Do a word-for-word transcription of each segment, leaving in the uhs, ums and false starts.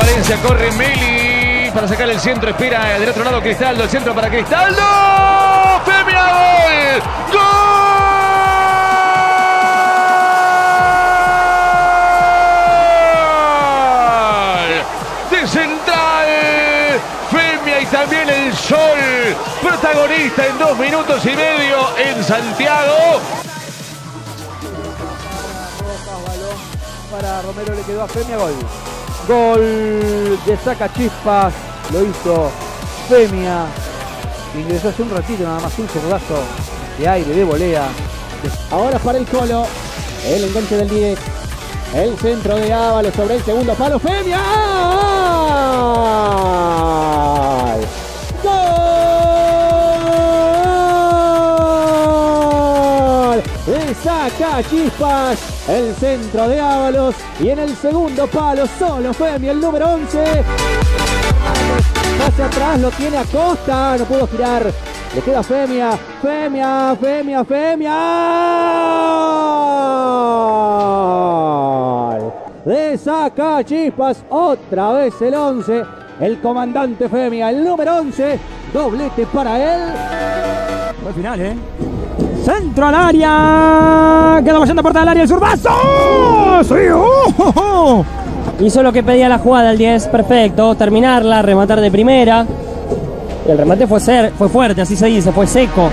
Valencia, corre Meli para sacar el centro, espera del otro lado Cristaldo, el centro para Cristaldo. ¡Femia, gol! ¡Gol! De Central, Femia y también el Sol, protagonista en dos minutos y medio en Santiago. Para Romero le quedó a Femia, gol. Gol de Sacachispas, lo hizo Femia. Ingresó hace un ratito nada más, un zurdazo de aire, de volea. Ahora para el Colo, el enganche del diez. El centro de Ábalos sobre el segundo palo. ¡Femia! ¡Gol! Le saca Chispas el centro de Ábalos. Y en el segundo palo solo Femia, el número once. Hacia atrás lo tiene Acosta. No pudo girar. Le queda Femia. Femia, Femia, Femia. De saca Chispas, otra vez el once, el comandante Femia, el número once, doblete para él. Fue final, ¿eh? Centro al área, queda vayando a puerta del área, el zurdazo. ¡Sí! ¡Oh, oh, oh! Hizo lo que pedía la jugada el diez, perfecto, terminarla, rematar de primera. Y el remate fue, ser, fue fuerte, así se dice, fue seco.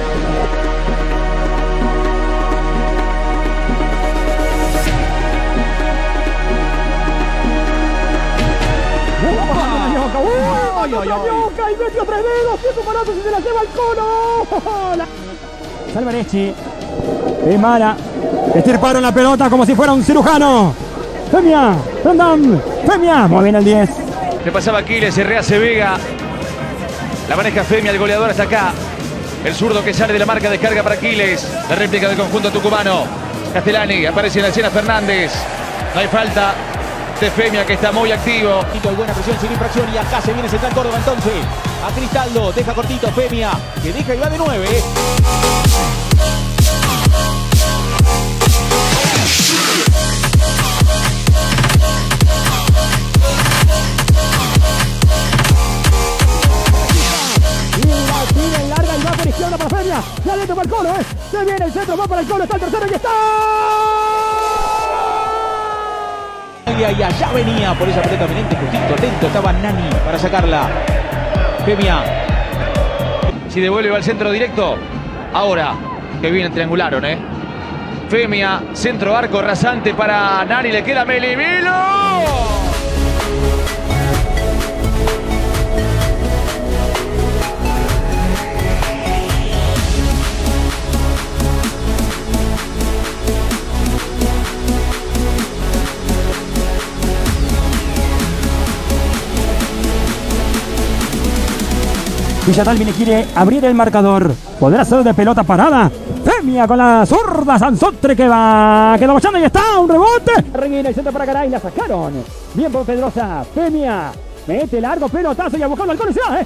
Y metió tres dedos, siete parazos y se la lleva el Colo. Salvarechi, de Mara, estirparon la pelota como si fuera un cirujano. Femia, Randam, Femia, muy bien el diez. Le pasaba Aquiles, se rehace Vega. La maneja Femia, el goleador hasta acá. El zurdo que sale de la marca, descarga para Aquiles. La réplica del conjunto tucumano. Castellani, aparece en la escena Fernández. No hay falta de Femia, que está muy activo. Hay buena presión, sin infracción, y acá se viene Central Córdoba entonces. A Cristaldo, deja cortito Femia, que deja y va de nueve. Sigue larga y va por izquierda para Femia. Ya dentro para el Colo, ¿eh? Se viene el centro, va para el Colo, está el tercero y está. Y allá venía por esa pelota eminente, justito, atento estaba Nani para sacarla. Femia. Si devuelve va al centro directo. Ahora, que bien triangularon, ¿eh? Femia, centro arco rasante para Nani, le queda Melimilo. Villa Dálmine quiere abrir el marcador. ¿Podrá ser de pelota parada? Femia con la zurda, Sansotre que va. Quedó bochando y está, un rebote. Reguina el centro para Garay, la sacaron. Bien por Pedrosa. Femia mete largo pelotazo y a buscar el balcón y se va, ¿eh?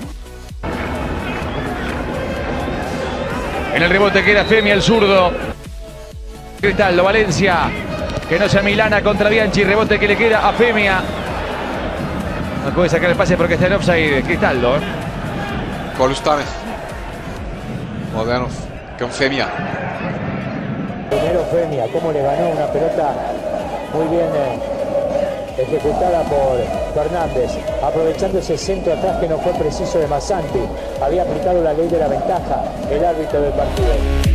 En el rebote queda Femia, el zurdo. Cristaldo, Valencia. Que no sea Milana contra Bianchi. Rebote que le queda a Femia. No puede sacar el pase porque está en offside. Cristaldo, ¿eh? Kolustane. Modanov con Femia. Primero Femia, cómo le ganó una pelota muy bien eh, ejecutada por Fernández, aprovechando ese centro atrás que no fue preciso de Massanti. Había aplicado la ley de la ventaja el árbitro del partido.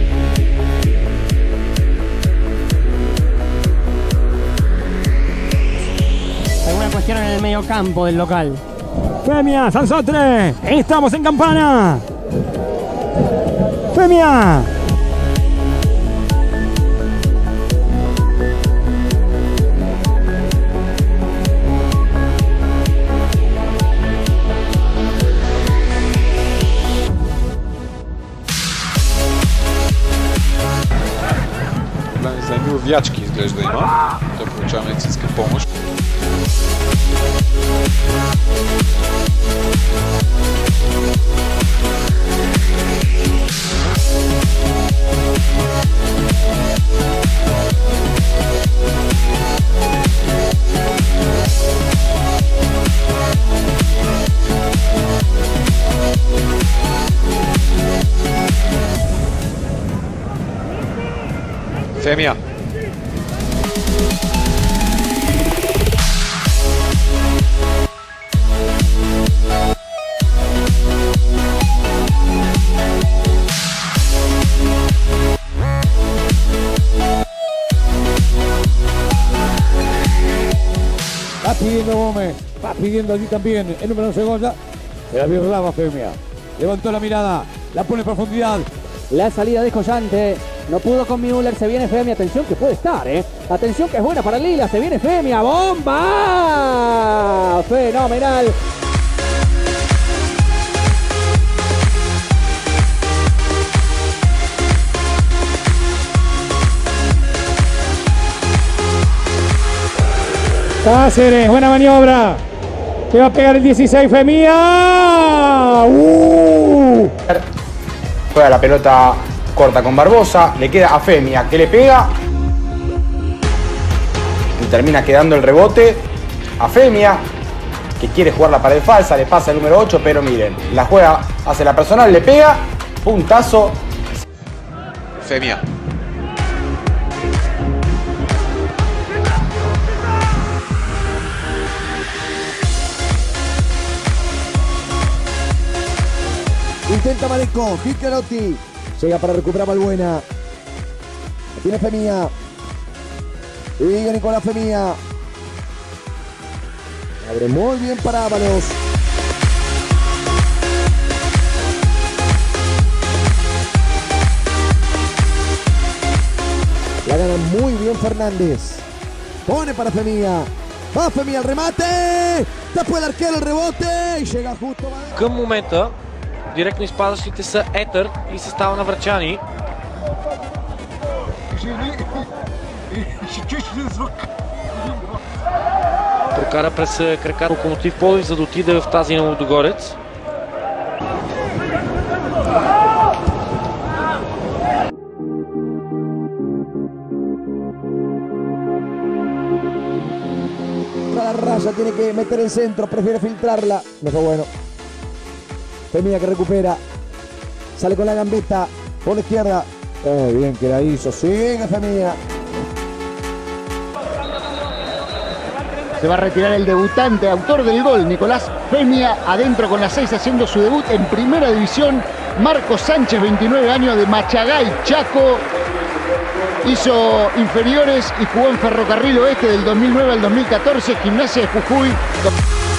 Alguna cuestión en el medio campo del local. Femia, Sansotre, estamos en campana. Femia. Zanimljivo Vjački izgleda ima. To получава медицинска помощ. Femia. Va pidiendo Gómez, va pidiendo allí también el número once Goya. Se la birlaba Femia. Levantó la mirada, la pone en profundidad. La salida de Collante. No pudo con Müller, se viene Femia. Atención que puede estar, ¿eh? Atención que es buena para Lila. Se viene Femia. ¡Bomba! Fenomenal. Cáceres, buena maniobra. Que va a pegar el dieciséis, Femia. ¡Uh! Juega la pelota corta con Barbosa, le queda a Femia que le pega y termina quedando el rebote a Femia que quiere jugar la pared falsa, le pasa el número ocho, pero miren, la juega, hace la personal, le pega, puntazo. Femia. Intenta Malecón, Piccarotti. Llega para recuperar Balbuena. Tiene Femia. Sigue Nicolás Femia. Abre muy bien para Ábalos. La gana muy bien Fernández. Pone para Femia. Va Femia al remate. Después el arquero el rebote. Y llega justo. Към момента директно изпадащите са Етър и състава на Врачани. Прокара през краката Локомотив Пловдив, за да отиде в тази на Лудогорец. La raya tiene que meter el centro, prefiere filtrarla. No fue bueno. Femia que recupera. Sale con la gambeta por la izquierda. Eh, bien que la hizo. Sigue Femia. Se va a retirar el debutante, autor del gol, Nicolás Femia, adentro con la seis haciendo su debut en primera división. Marcos Sánchez, veintinueve años, de Machagay, Chaco. Hizo inferiores y jugó en Ferrocarril Oeste del dos mil nueve al dos mil catorce, Gimnasia de Jujuy.